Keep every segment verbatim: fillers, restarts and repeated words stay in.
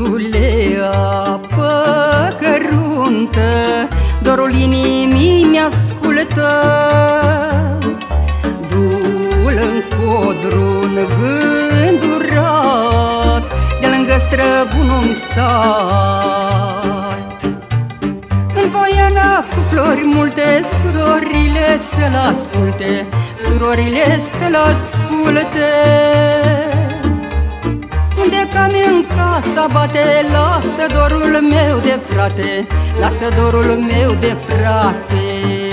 Fratule, apă căruntă, dorul inimii mi-ascultă. Du-l în codrun gândurat, de lângă străbunul sat. În poiana cu flori multe, surorile să-l asculte, surorile să-l asculte. Unde cam în casa bate, lasă dorul meu de frate, lasă dorul meu de frate.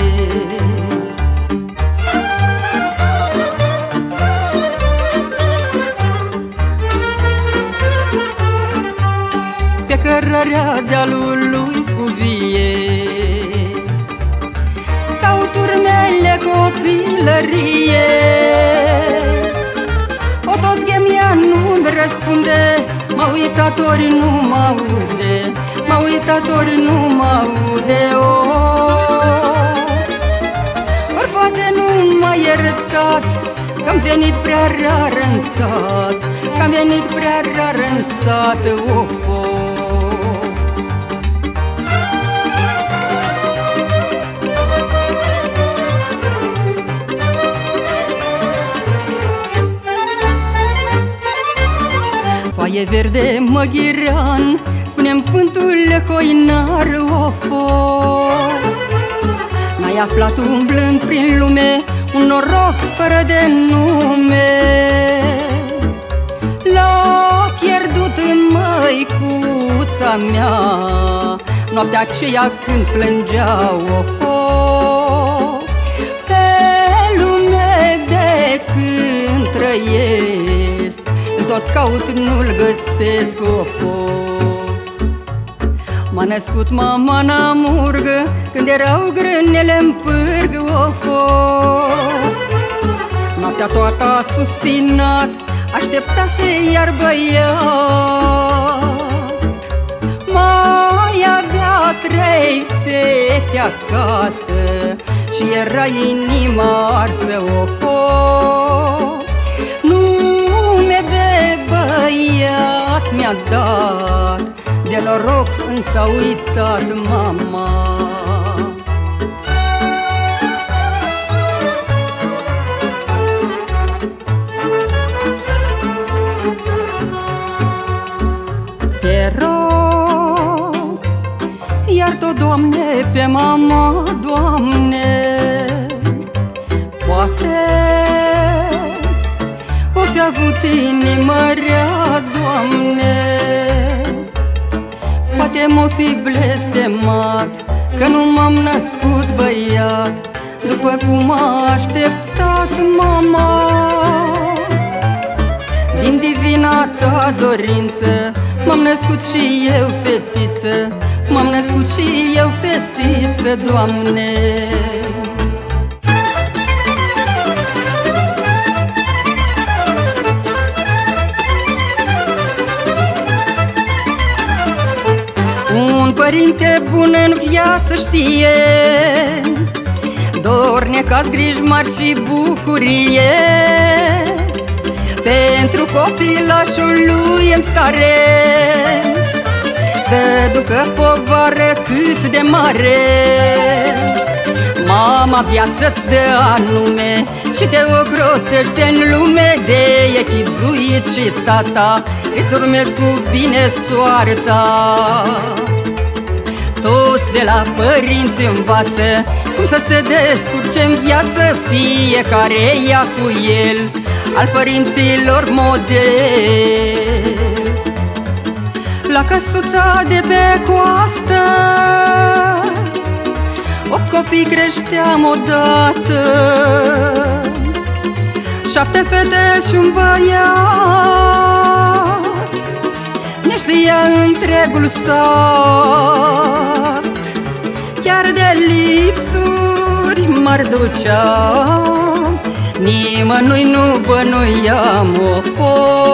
Pe cărarea dealului cu vie caut urmele copilărie. O tot chemia nu-mi răspunde, m-a uitat ori nu mă aude, m-a uitat ori nu mă aude. Oh, ori poate nu m-a iertat, că-am venit prea rar în sat, că-am venit prea rar în sat. Of, oh. Foaie verde măghiran, spune-mi vântul hoinar, ofo. N-ai aflat umblând prin lume un noroc fără de nume? L-a pierdut măicuța mea noaptea aceea când plângea, ofo. Pe lume de când trăiesc tot caut, nu-l găsesc, ofo. M-a născut mama în amurgă când erau grânele-n pârg, ofo. Noaptea toată a suspinat, așteptase iar băiat. Mai avea trei fete acasă și era inima arsă, ofo. Băiat mi-a dat, de noroc însă a uitat mama. Te rog, iartă-o, Doamne, pe mama, Doamne. Poate o fi avut inimă rea, Doamne. Poate m-o fi blestemat că nu m-am născut băiat după cum a așteptat mama. Din divina ta dorință m-am născut și eu fetiță, m-am născut și eu fetiță, Doamne. Un părinte bun în viață știe, dorne ca griji mari și bucurie. Pentru copilașul lui în stare să ducă povară cât de mare. Mama viață-ți dă anume și te ocrotește în lume de echipzuit și tata îți urmezi cu bine soarta. Toți de la părinți învață cum să se descurce în viață, fiecare ia cu el al părinților model. La căsuța de pe coastă opt copii creșteam odată, șapte fete și un băiat, ne știa întregul sat. Chiar de lipsuri mari duceam, nimănui nu bănuiam, ofo.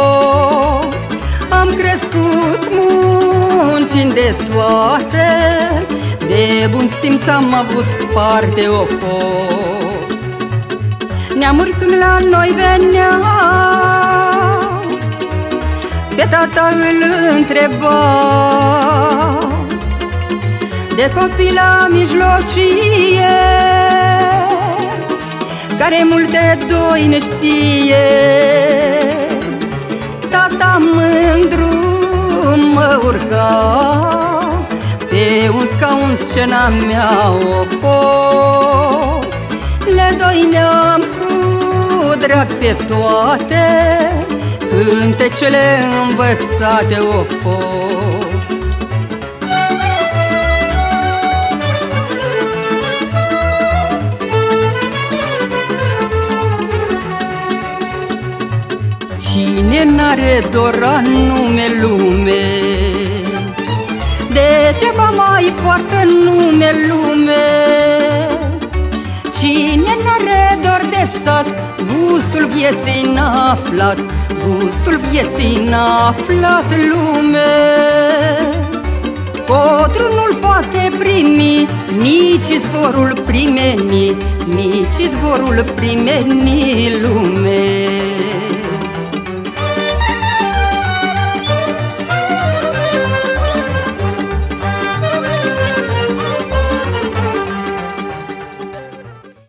Am crescut muncind de toate, de bun simț am avut parte, ofo. Neamuri când la noi veneau, pe tata îl întreba de copila mijlocie, care multe doine știe. Tata mândru mă urca pe un scaun, scena mea o fost. Le doineam cu drag pe toate cântecele învățate o fost. Cine n-are dor anume lume, degeaba mai poartă nume lume. Cine n-are dor de sat, gustul vieții n-a aflat, gustul vieții n-a aflat lume. Codru nu-l poate primi, nici izvorul primeni, nici izvorul primeni lume.